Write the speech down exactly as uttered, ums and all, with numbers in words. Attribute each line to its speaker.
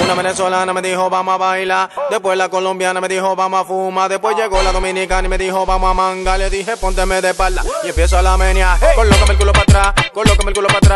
Speaker 1: Una venezolana me dijo vamos a bailar, después la colombiana me dijo vamos a fumar, después llegó la dominicana y me dijo vamos a manga. Le dije pónteme de espalda y empiezo a la menear. Colócame el culo para atrás, colócame el culo para atrás.